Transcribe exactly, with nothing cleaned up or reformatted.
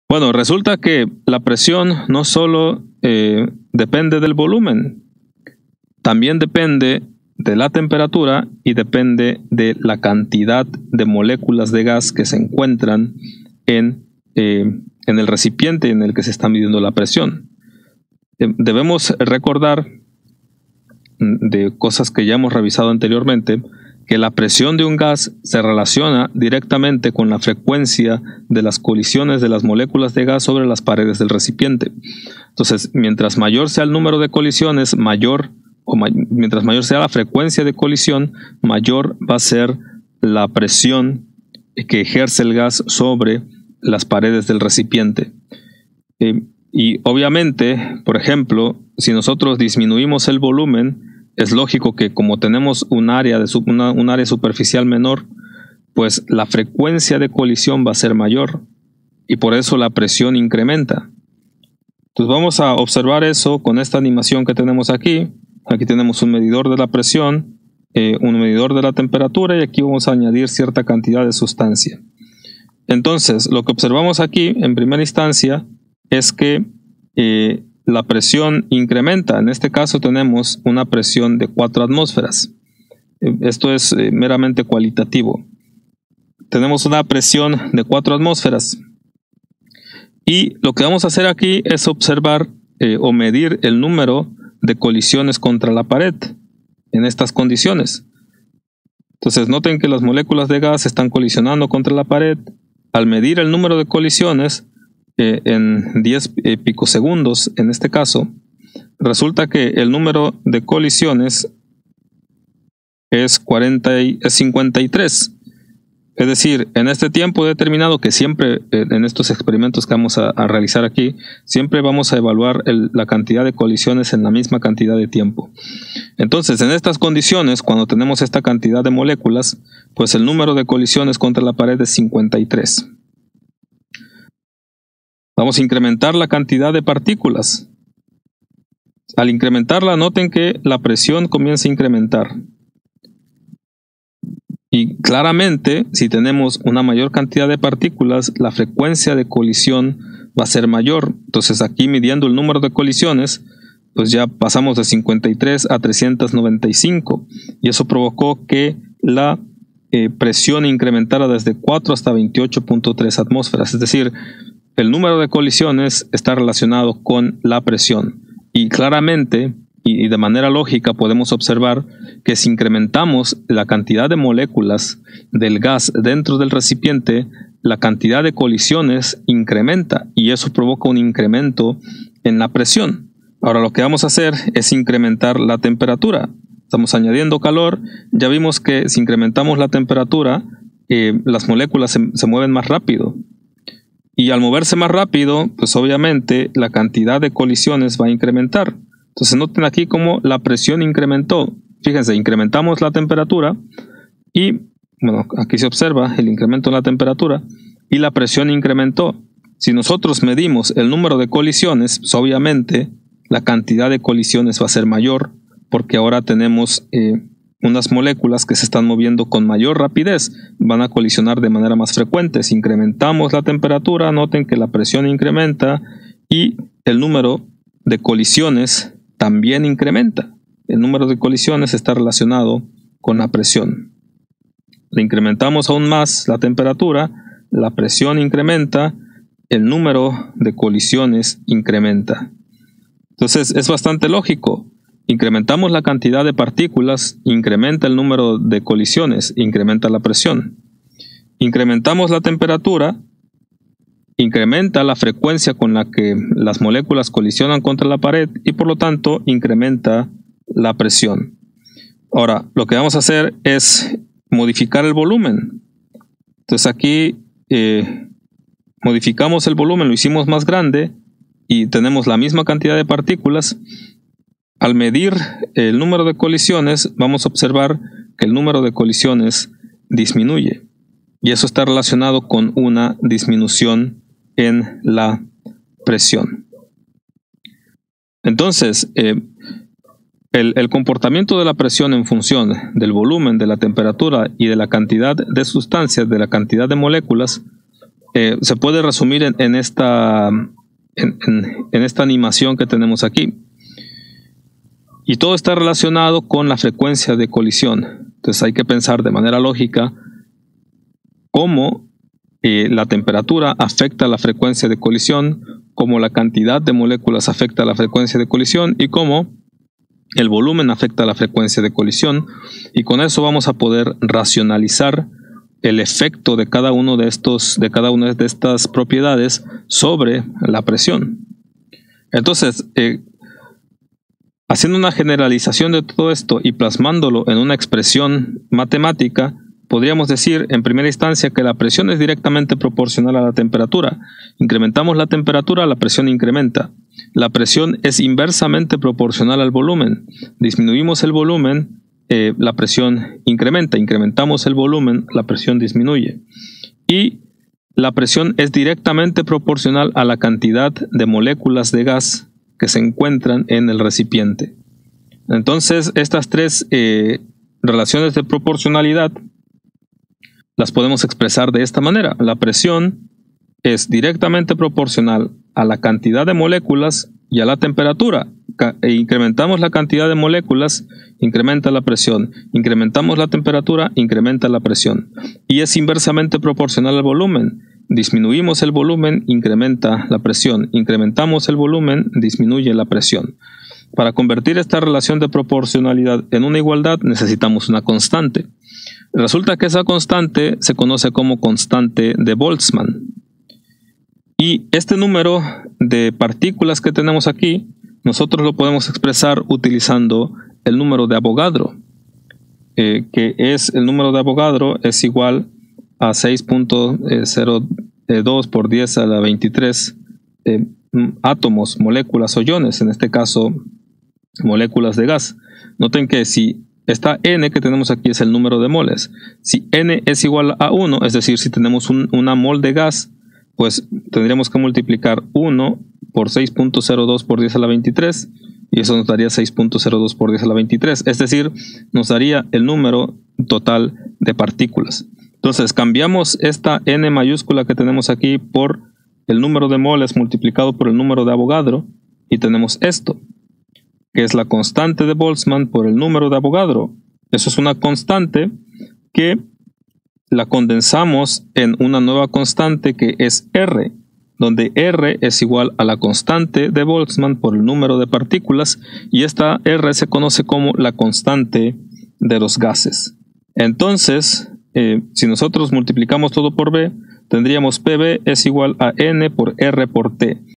Bueno, resulta que la presión no solo eh, depende del volumen, también depende de la temperatura y depende de la cantidad de moléculas de gas que se encuentran en, eh, en el recipiente en el que se está midiendo la presión. Eh, debemos recordar de cosas que ya hemos revisado anteriormente, que la presión de un gas se relaciona directamente con la frecuencia de las colisiones de las moléculas de gas sobre las paredes del recipiente. Entonces, mientras mayor sea el número de colisiones, mayor o ma mientras mayor sea la frecuencia de colisión, mayor va a ser la presión que ejerce el gas sobre las paredes del recipiente. Eh, y obviamente, por ejemplo, si nosotros disminuimos el volumen, es lógico que como tenemos un área, de una, un área superficial menor, pues la frecuencia de colisión va a ser mayor y por eso la presión incrementa. Entonces vamos a observar eso con esta animación que tenemos aquí. Aquí tenemos un medidor de la presión, eh, un medidor de la temperatura y aquí vamos a añadir cierta cantidad de sustancia. Entonces lo que observamos aquí en primera instancia es que eh, la presión incrementa. En este caso tenemos una presión de cuatro atmósferas. Esto es eh, meramente cualitativo. Tenemos una presión de cuatro atmósferas. Y lo que vamos a hacer aquí es observar eh, o medir el número de colisiones contra la pared en estas condiciones. Entonces noten que las moléculas de gas están colisionando contra la pared. Al medir el número de colisiones, Eh, en diez eh, picosegundos, en este caso, resulta que el número de colisiones es, cuarenta y, es cincuenta y tres. Es decir, en este tiempo determinado que siempre, eh, en estos experimentos que vamos a, a realizar aquí, siempre vamos a evaluar el, la cantidad de colisiones en la misma cantidad de tiempo. Entonces, en estas condiciones, cuando tenemos esta cantidad de moléculas, pues el número de colisiones contra la pared es cincuenta y tres. Vamos a incrementar la cantidad de partículas. Al incrementarla, noten que la presión comienza a incrementar. Y claramente, si tenemos una mayor cantidad de partículas, la frecuencia de colisión va a ser mayor. Entonces aquí midiendo el número de colisiones, pues ya pasamos de cincuenta y tres a trescientos noventa y cinco. Y eso provocó que la eh, presión incrementara desde cuatro hasta veintiocho punto tres atmósferas. Es decir, el número de colisiones está relacionado con la presión y claramente y de manera lógica podemos observar que si incrementamos la cantidad de moléculas del gas dentro del recipiente, la cantidad de colisiones incrementa y eso provoca un incremento en la presión. Ahora lo que vamos a hacer es incrementar la temperatura. Estamos añadiendo calor. Ya vimos que si incrementamos la temperatura, eh, las moléculas se, se mueven más rápido. Y al moverse más rápido, pues obviamente la cantidad de colisiones va a incrementar. Entonces noten aquí cómo la presión incrementó. Fíjense, incrementamos la temperatura y, bueno, aquí se observa el incremento en la temperatura y la presión incrementó. Si nosotros medimos el número de colisiones, pues obviamente la cantidad de colisiones va a ser mayor porque ahora tenemos eh, unas moléculas que se están moviendo con mayor rapidez, van a colisionar de manera más frecuente. Si incrementamos la temperatura, noten que la presión incrementa y el número de colisiones también incrementa. El número de colisiones está relacionado con la presión. Le incrementamos aún más la temperatura, la presión incrementa, el número de colisiones incrementa. Entonces es bastante lógico. Incrementamos la cantidad de partículas, incrementa el número de colisiones, incrementa la presión. Incrementamos la temperatura, incrementa la frecuencia con la que las moléculas colisionan contra la pared y por lo tanto incrementa la presión. Ahora, lo que vamos a hacer es modificar el volumen. Entonces aquí eh, modificamos el volumen, lo hicimos más grande y tenemos la misma cantidad de partículas. Al medir el número de colisiones, vamos a observar que el número de colisiones disminuye. Y eso está relacionado con una disminución en la presión. Entonces, eh, el, el comportamiento de la presión en función del volumen, de la temperatura y de la cantidad de sustancias, de la cantidad de moléculas, eh, se puede resumir en, en, esta, en, en, en esta animación que tenemos aquí. Y todo está relacionado con la frecuencia de colisión. Entonces hay que pensar de manera lógica cómo eh, la temperatura afecta la frecuencia de colisión, cómo la cantidad de moléculas afecta la frecuencia de colisión y cómo el volumen afecta la frecuencia de colisión. Y con eso vamos a poder racionalizar el efecto de cada uno de estos, de cada una de estas propiedades sobre la presión. Entonces, eh, haciendo una generalización de todo esto y plasmándolo en una expresión matemática, podríamos decir en primera instancia que la presión es directamente proporcional a la temperatura. Incrementamos la temperatura, la presión incrementa. La presión es inversamente proporcional al volumen. Disminuimos el volumen, eh, la presión incrementa. Incrementamos el volumen, la presión disminuye. Y la presión es directamente proporcional a la cantidad de moléculas de gas que se encuentran en el recipiente. Entonces, estas tres eh, relaciones de proporcionalidad las podemos expresar de esta manera. La presión es directamente proporcional a la cantidad de moléculas y a la temperatura. E incrementamos la cantidad de moléculas, incrementa la presión. Incrementamos la temperatura, incrementa la presión. Y es inversamente proporcional al volumen. Disminuimos el volumen, incrementa la presión. Incrementamos el volumen, disminuye la presión. Para convertir esta relación de proporcionalidad en una igualdad necesitamos una constante. Resulta que esa constante se conoce como constante de Boltzmann. Y este número de partículas que tenemos aquí, nosotros lo podemos expresar utilizando el número de Avogadro, eh, que es el número de Avogadro es igual a seis punto cero dos por diez a la veintitrés eh, átomos, moléculas o iones, en este caso moléculas de gas. Noten que si esta n que tenemos aquí es el número de moles, si n es igual a uno, es decir, si tenemos un, una mol de gas, pues tendríamos que multiplicar uno por seis punto cero dos por diez a la veintitrés y eso nos daría seis punto cero dos por diez a la veintitrés, es decir, nos daría el número total de partículas. Entonces cambiamos esta n mayúscula que tenemos aquí por el número de moles multiplicado por el número de Avogadro y tenemos esto, que es la constante de Boltzmann por el número de Avogadro. Eso es una constante que la condensamos en una nueva constante que es R, donde R es igual a la constante de Boltzmann por el número de partículas y esta R se conoce como la constante de los gases. Entonces, eh, si nosotros multiplicamos todo por B, tendríamos P B es igual a N por R por T.